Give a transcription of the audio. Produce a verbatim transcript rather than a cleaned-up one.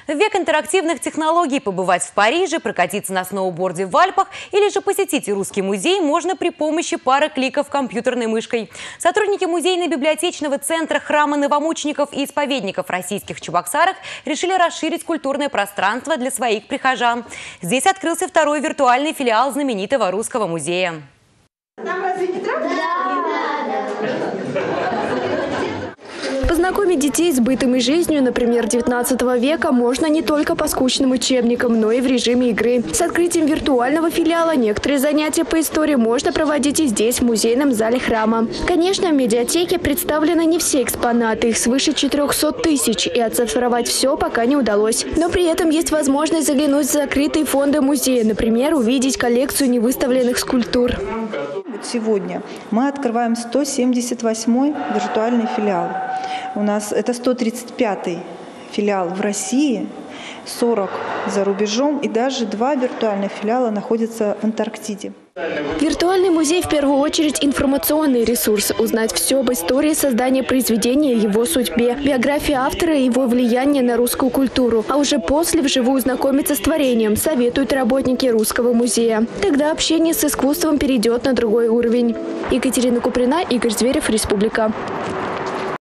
В век интерактивных технологий побывать в Париже, прокатиться на сноуборде в Альпах или же посетить Русский музей можно при помощи пары кликов компьютерной мышкой. Сотрудники музейно-библиотечного центра храма новомучеников и исповедников российских Чебоксарах решили расширить культурное пространство для своих прихожан. Здесь открылся второй виртуальный филиал знаменитого Русского музея. Нам разве не правда? Познакомить детей с бытом и жизнью, например, девятнадцатого века, можно не только по скучным учебникам, но и в режиме игры. С открытием виртуального филиала некоторые занятия по истории можно проводить и здесь, в музейном зале храма. Конечно, в медиатеке представлены не все экспонаты, их свыше четырёхсот тысяч, и оцифровать все пока не удалось. Но при этом есть возможность заглянуть в закрытые фонды музея, например, увидеть коллекцию невыставленных скульптур. Сегодня мы открываем сто семьдесят восьмой виртуальный филиал. У нас это сто тридцать пятый филиал в России, сорок за рубежом, и даже два виртуальных филиала находятся в Антарктиде. Виртуальный музей в первую очередь информационный ресурс. Узнать все об истории создания произведения, его судьбе, биографии автора и его влияние на русскую культуру. А уже после вживую знакомиться с творением, советуют работники Русского музея. Тогда общение с искусством перейдет на другой уровень. Екатерина Куприна, Игорь Зверев, Республика.